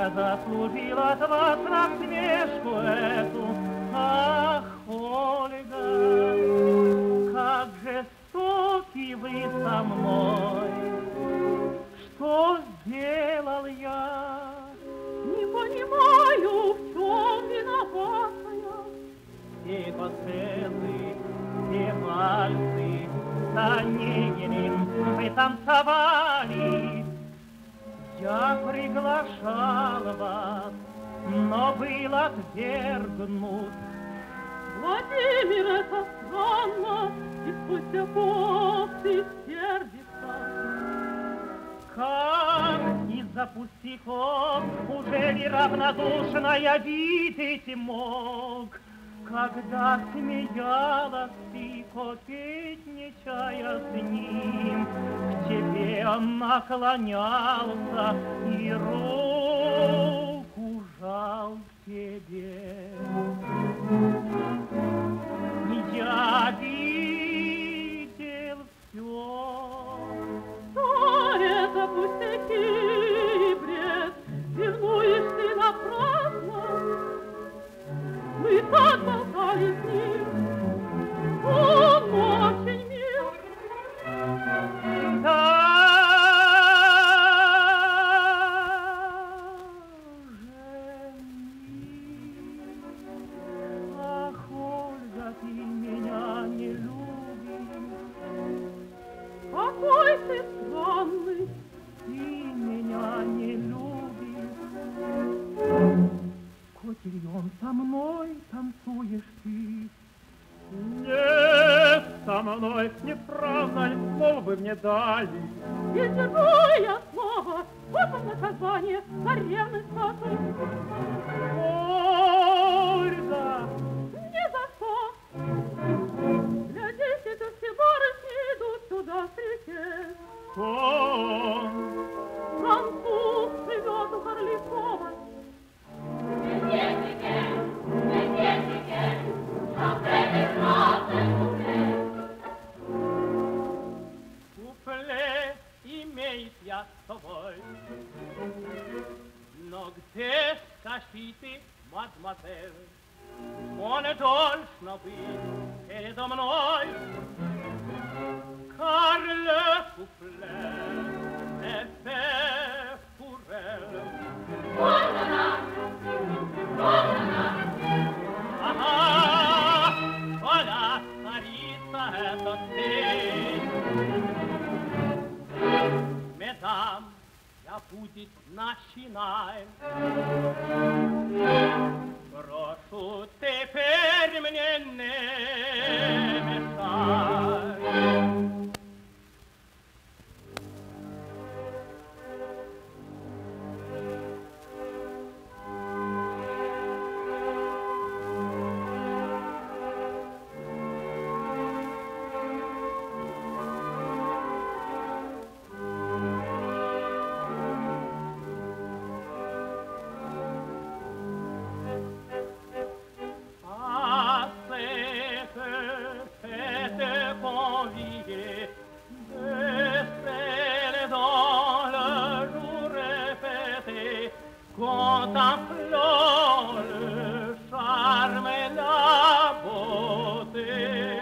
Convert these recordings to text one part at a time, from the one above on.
не заслужил от вас насмешку эту. Ах, Ольга, как жестоки вы со мной. Что сделал я? Не понимаю, в чем виновата я. Все поцелуи, все вальсы с Онегиным мы танцевали. Я приглашал вас, но был отвергнут. Владимир, это странно, и пустяков ты сердишься. Как из-за пустяков уже ли равнодушно я видеть мог, когда смеялась ты, кокетничая с ним, к тебе он наклонялся и руку жал к тебе. Я видел все. Что это пустяки, бред? Ревнуешь ты напрасно. Мы так болтали с ним. Он очень мил. Какой ты странный, ты меня не любишь. Котильон, со мной танцуешь ты. Нет, со мной не правда, слово бы мне дали. Не держу я слова, вот он наказание за ревность вашу. Ольга! Ни за что. Глядите, это все барышни идут сюда встречать. Кто? Француз живет у Харликова. Куплет имеет я с собой. Но где, скажите, мадемуазель, он должно быть передо мной? Car le couplet est fait pour elle. Ага, voilà, царица это ты. Mesdames, я будет начинать. Прошу теперь мне не мешай. Contemplant le charme et la beauté,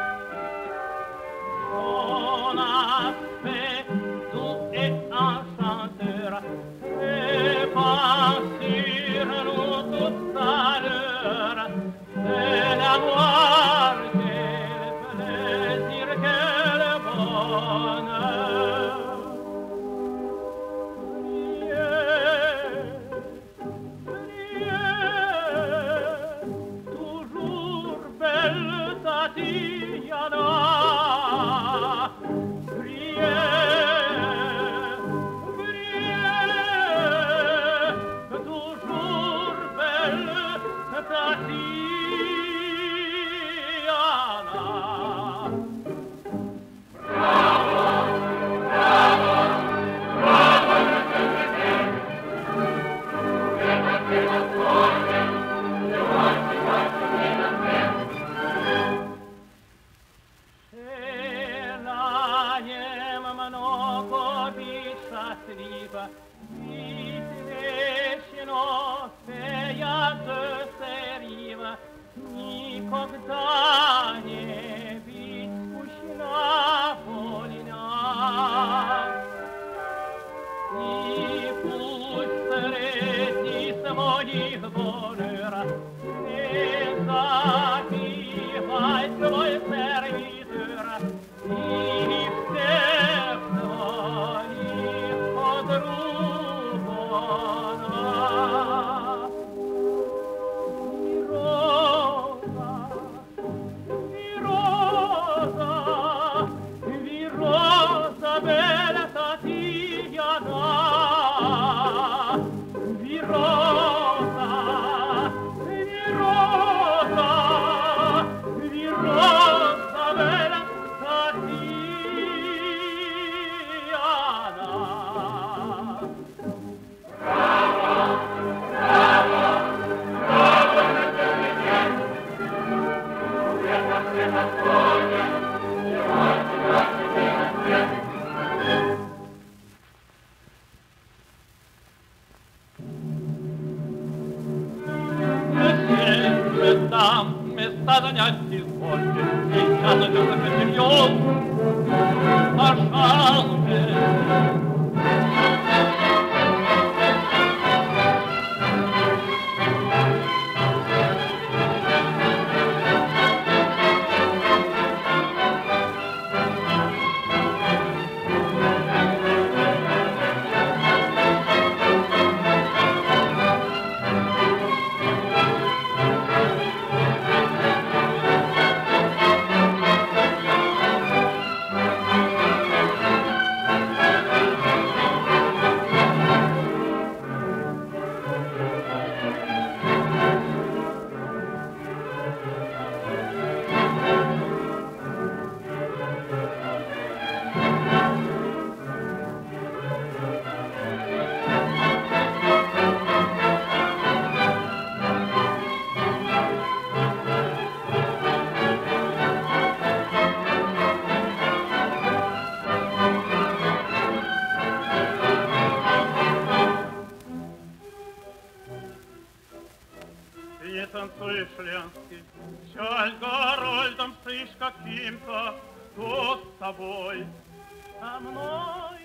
son aspect doux et enchanteur répand sur nous toute sa lueur. C'est l'amour, quel plaisir, quel bonheur. Много быть счастлива, ведь но фея de Серива никогда не быть скучна вольна. И пусть среди своих bonheur не забивай свой сервитор и всех своих подруг она. Вироза, bella Tatiana, Вироза, bella Tatiana. Там места занять извольте, сейчас идет почерьем, пожалуйте. Не танцуешь, Ленский, чай Горольдом стоишь каким-то, кто с тобой? Со мной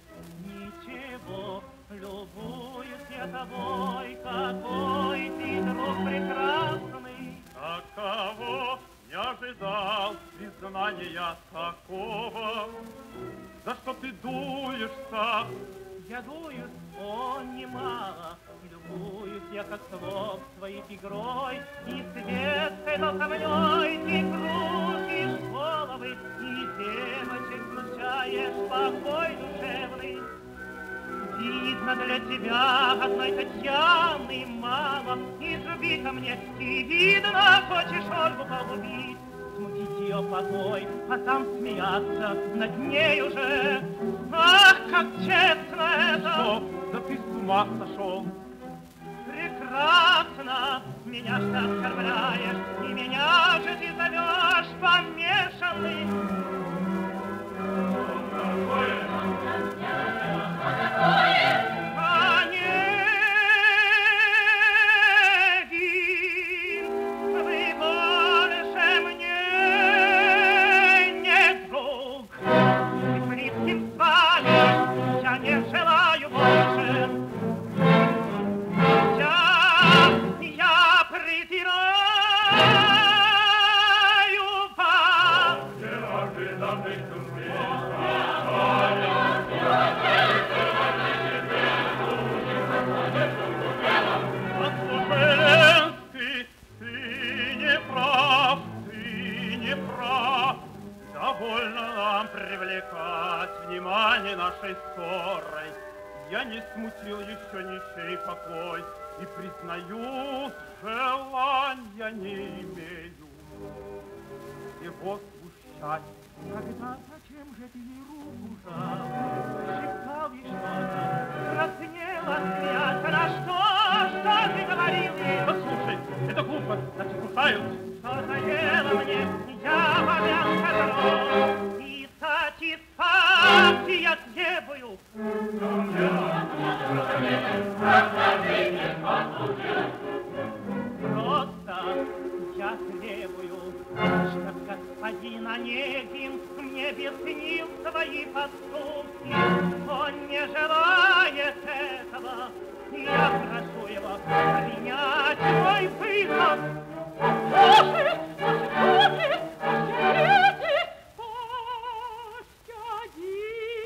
ничего, любуюсь я тобой, какой ты друг прекрасный. Такого не ожидал, признания такого. За что ты дуешься? Я дуюсь, о, немало, любуюсь я, как слов своей игрой, и светской толковней ты крутишь головы, и девочек смущаешь покой душевный. Видно, для тебя одной Татьяны мало, изживи ко мне, и видно, хочешь Ольгу полюбить. Смутить ее покой, а сам смеяться над ней уже. Ах, как честно это! Что? Да ты с ума сошел! Прекрасно! Меня ж ты оскорбляешь, и меня же ты зовешь помешанный. Нашей ссорой я не смутил еще ничей покой, и, признаю, желания не имею его смущать. Когда зачем же ты ей руку жал, шептал ей что-то, краснела смеяться, на что ты говорил ей? Послушай, это глупо, нас кусают. Что заело мне, я вовял козлом, и сатисфакция требую. На Невинском небе снил свои поступки. Он не желает этого. Я прошу его принять мой вызов. Слушай, слушай, пощадите, пощадите.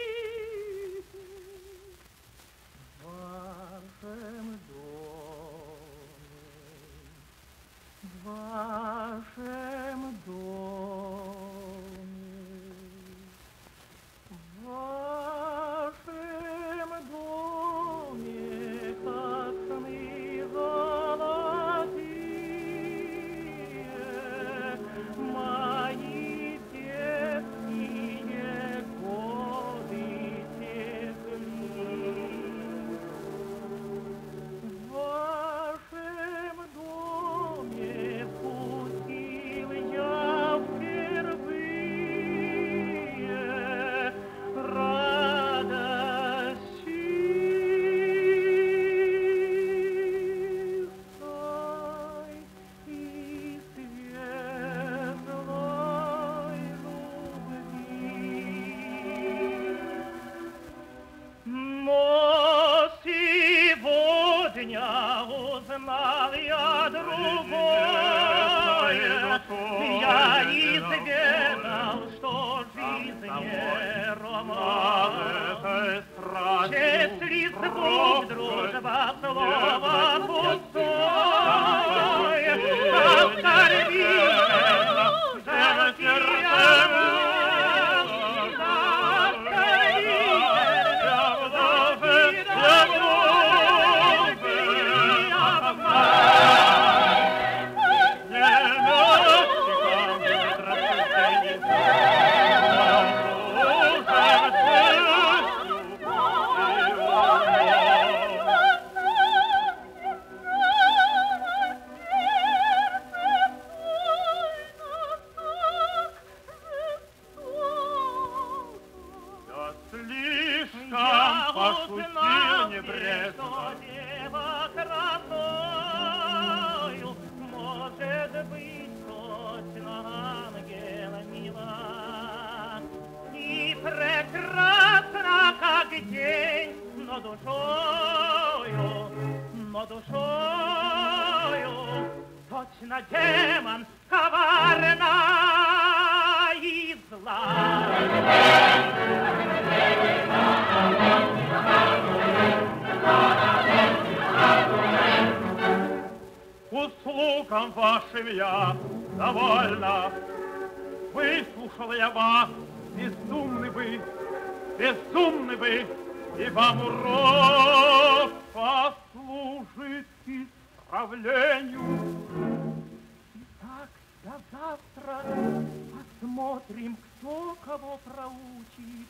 В вашем доме, в вашем доме, как сны золотые, мои детские годы текли. В вашем доме вкусил я впервые радость чистой и светлой любви. Но сегодня узнал я другое. Я изведал, что жизнь не роман. Если звук, дружба, слово пустое, оскорбите, жалкие пошутил небрежно. Дева красою, может быть, точно ангела мила. И прекрасна, как день, но душою, точно демон, коварна и зла. Услугам вашим я довольна. Выслушала я вас, безумны вы, и вам урок послужит исправлению. Итак, до завтра посмотрим, кто кого проучит.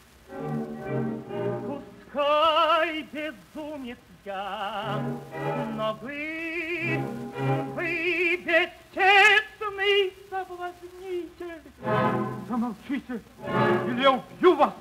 Пускай безумец я, но вы бесчестный соблазнитель. Замолчите, или я убью вас.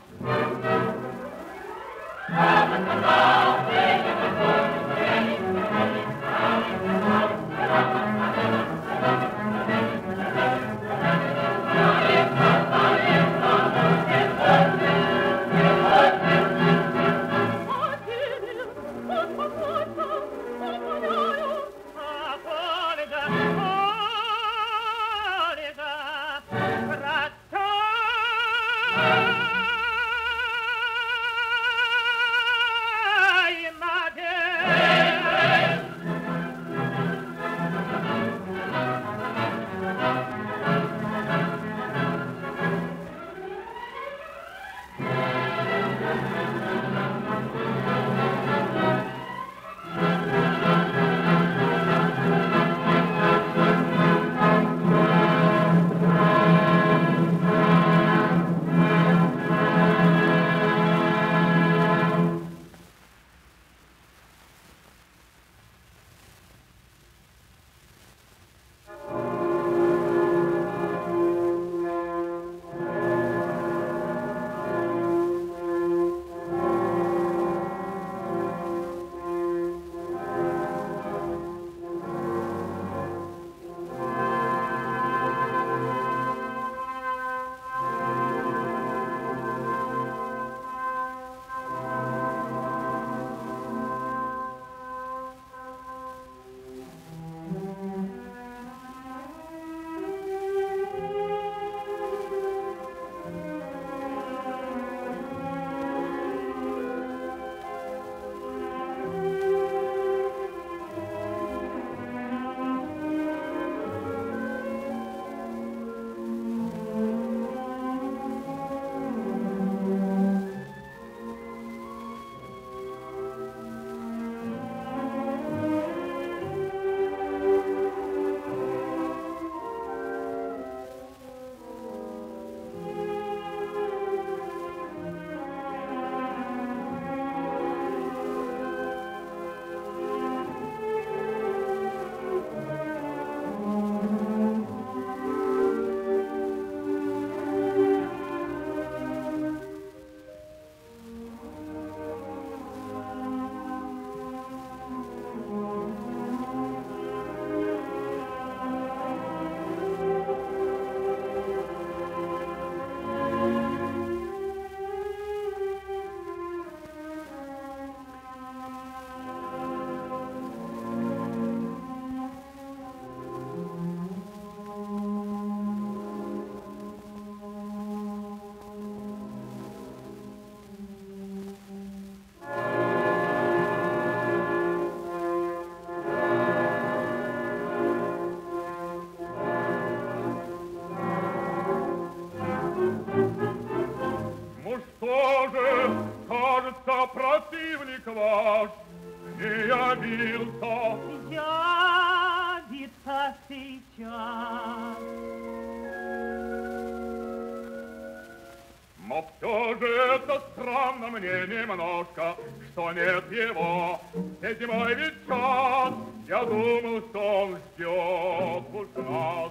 же, кажется, противник ваш не явился. Явится сейчас. Но все же это странно мне немножко, что нет его. Седьмой ведь час, я думал, что он ждет уж нас.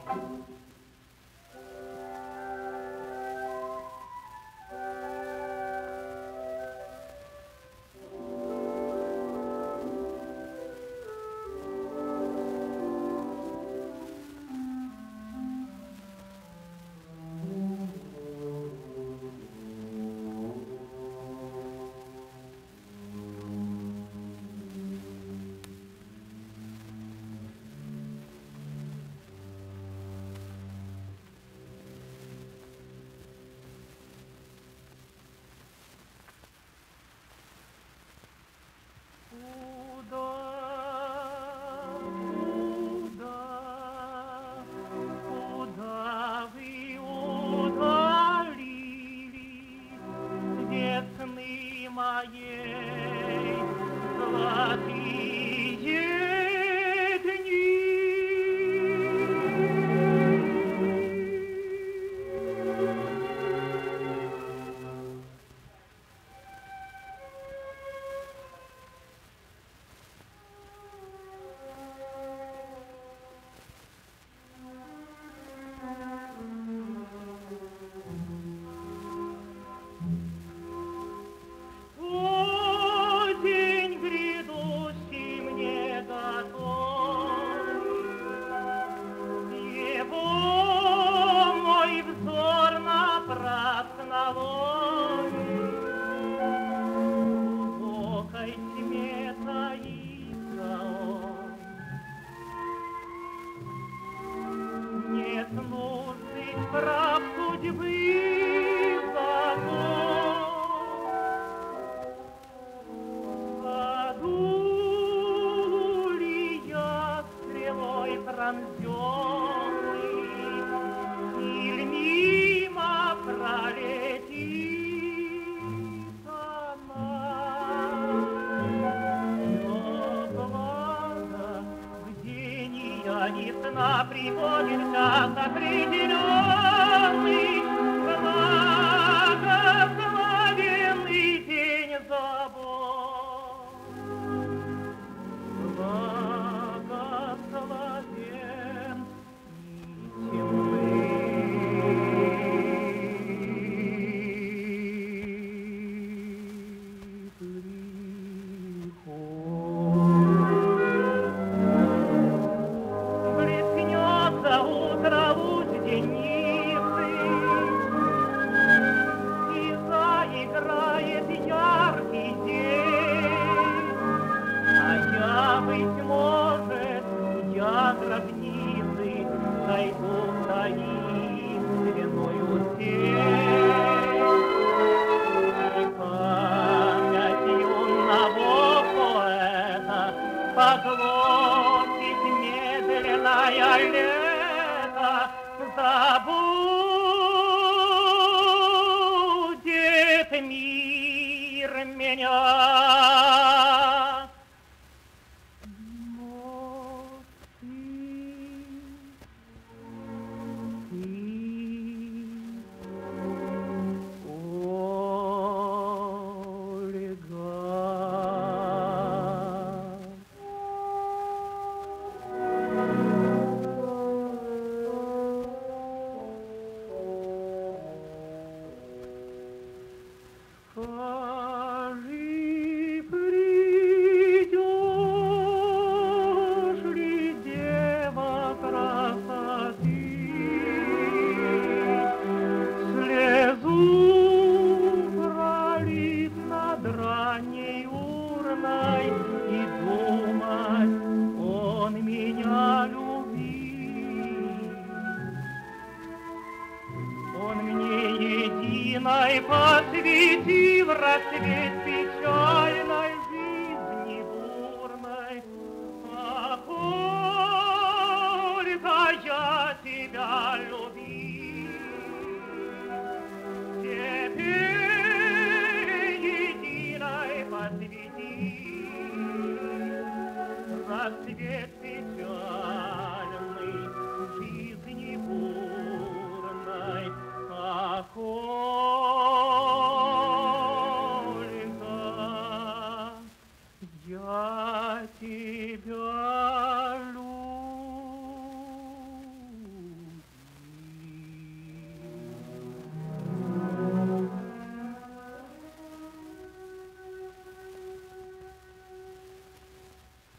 Посвятил рассвет печальной жизни бурной, а сколько я тебя любил. Теперь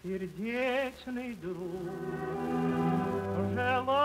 сердечный друг, желаю